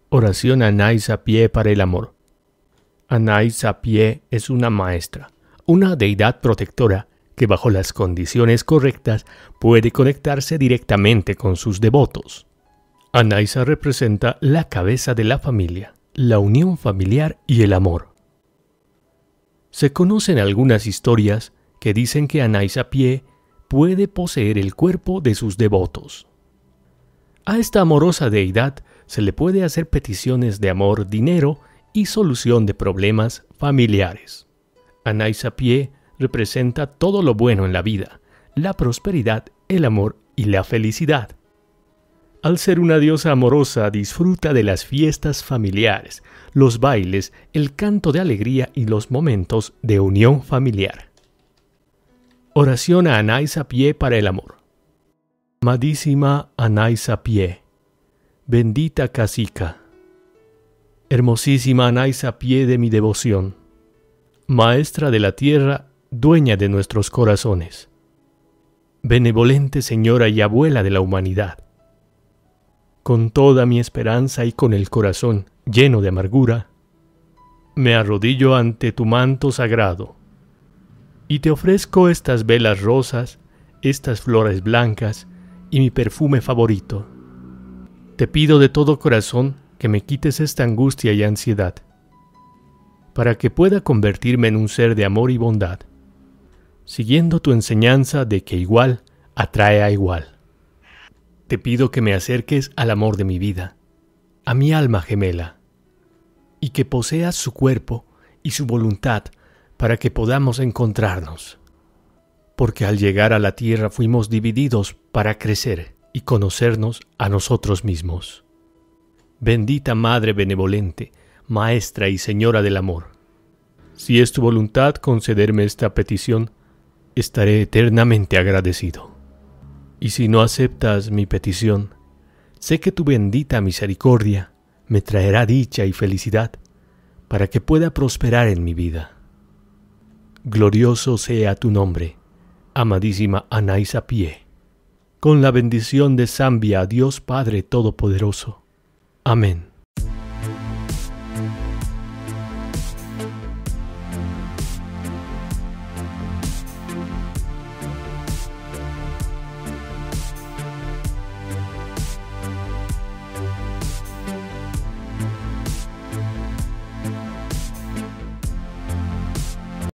Oración Anais a pie para el amor. Anais a pie es una maestra, una deidad protectora que bajo las condiciones correctas puede conectarse directamente con sus devotos. Anaisa representa la cabeza de la familia, la unión familiar y el amor. Se conocen algunas historias que dicen que Anais a pie puede poseer el cuerpo de sus devotos. A esta amorosa deidad se le puede hacer peticiones de amor, dinero y solución de problemas familiares. Anais a pie representa todo lo bueno en la vida, la prosperidad, el amor y la felicidad. Al ser una diosa amorosa, disfruta de las fiestas familiares, los bailes, el canto de alegría y los momentos de unión familiar. Oración a Anais a pie para el amor. Amadísima Anais a pie, bendita cacica, hermosísima Anais a pie de mi devoción, maestra de la tierra, dueña de nuestros corazones, benevolente señora y abuela de la humanidad. Con toda mi esperanza y con el corazón lleno de amargura, me arrodillo ante tu manto sagrado y te ofrezco estas velas rosas, estas flores blancas y mi perfume favorito. Te pido de todo corazón que me quites esta angustia y ansiedad, para que pueda convertirme en un ser de amor y bondad, siguiendo tu enseñanza de que igual atrae a igual. Te pido que me acerques al amor de mi vida, a mi alma gemela, y que poseas su cuerpo y su voluntad para que podamos encontrarnos. Porque al llegar a la tierra fuimos divididos para crecer y conocernos a nosotros mismos. Bendita Madre benevolente, Maestra y Señora del Amor, si es tu voluntad concederme esta petición, estaré eternamente agradecido. Y si no aceptas mi petición, sé que tu bendita misericordia me traerá dicha y felicidad para que pueda prosperar en mi vida. Glorioso sea tu nombre, amadísima Anais a pie, con la bendición de Zambia, Dios Padre Todopoderoso. Amén.